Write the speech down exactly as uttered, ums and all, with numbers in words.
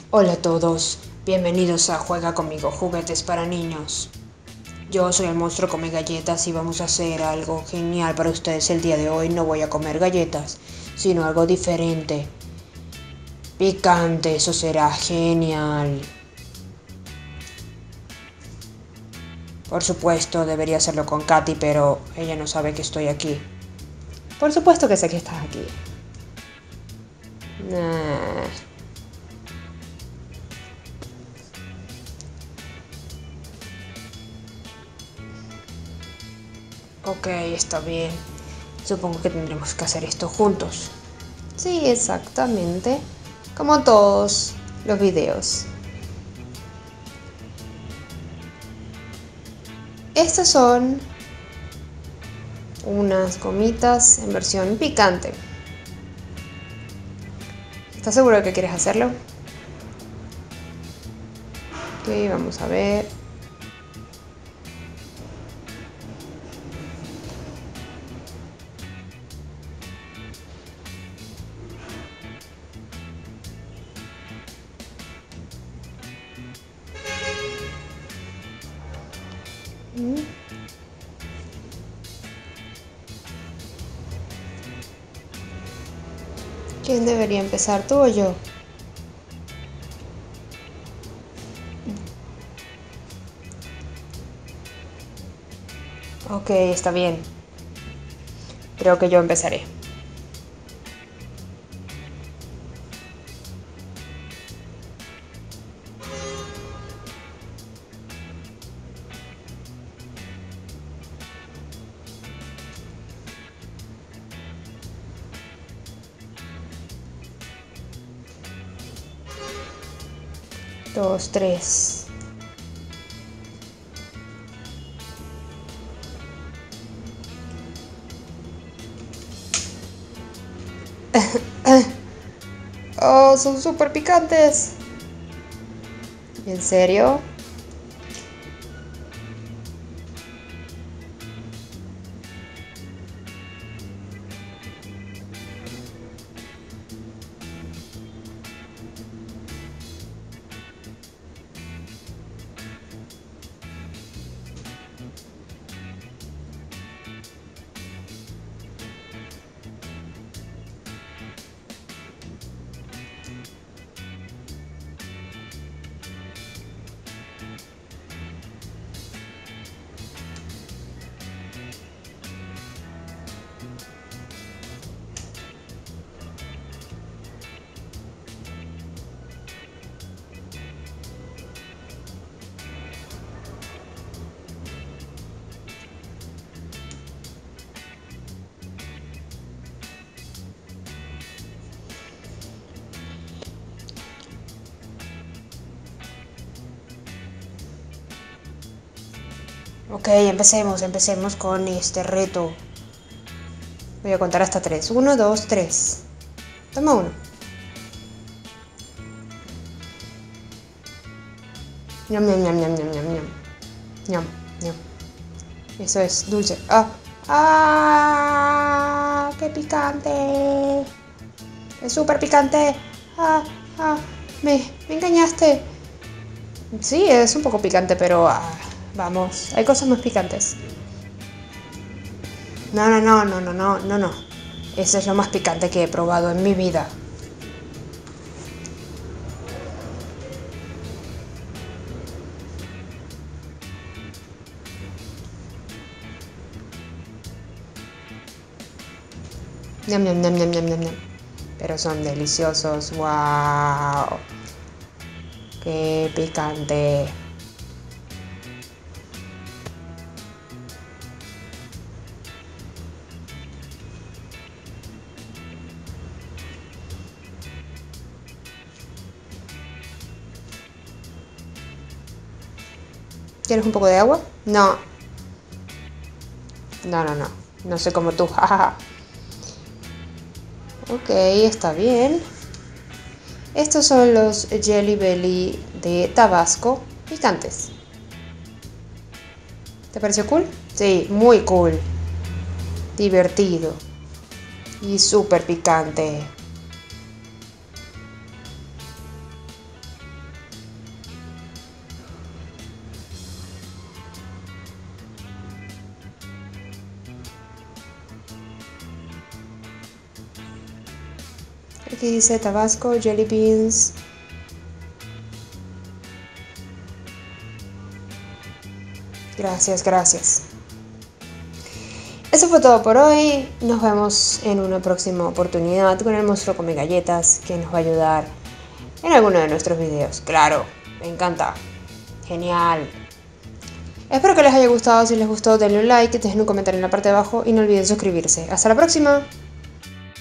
Hola a todos, bienvenidos a Juega conmigo, juguetes para niños. Yo soy el monstruo come galletas y vamos a hacer algo genial para ustedes el día de hoy. No voy a comer galletas, sino algo diferente. Picante, eso será genial. Por supuesto, debería hacerlo con Katy, pero ella no sabe que estoy aquí. Por supuesto que sé que estás aquí. Nah. Ok, está bien. Supongo que tendremos que hacer esto juntos. Sí, exactamente. Como todos los videos. Estas son unas gomitas en versión picante. ¿Estás seguro de que quieres hacerlo? Ok, vamos a ver. ¿Quién debería empezar, tú o yo? Ok, está bien. Creo que yo empezaré. Dos, tres. Oh, son súper picantes. ¿En serio? Ok, empecemos, empecemos con este reto. Voy a contar hasta tres. Uno, dos, tres. Toma uno. Ñam, ñam, ñam, ñam, ñam, ñam, ñam. Ñam, ñam. Eso es dulce. ¡Ah! ¡Ah! ¡Qué picante! ¡Es súper picante! ¡Ah! ¡Ah! Me, me engañaste. Sí, es un poco picante, pero ah, vamos, hay cosas más picantes. No, no, no, no, no, no, no, no. Eso es lo más picante que he probado en mi vida. Ñam, ñam, ñam, ñam, ñam, ñam, ñam. Pero son deliciosos. ¡Wow! ¡Qué picante! ¿Quieres un poco de agua? No. No, no, no. No sé como tú. Jajaja. Ok, está bien. Estos son los Jelly Belly de Tabasco picantes. ¿Te pareció cool? Sí, muy cool. Divertido. Y súper picante. Aquí dice Tabasco, Jelly Beans. Gracias, gracias. Eso fue todo por hoy. Nos vemos en una próxima oportunidad con el monstruo come galletas, que nos va a ayudar en alguno de nuestros videos. Claro, me encanta. Genial. Espero que les haya gustado. Si les gustó, denle un like, dejen un comentario en la parte de abajo y no olviden suscribirse. Hasta la próxima.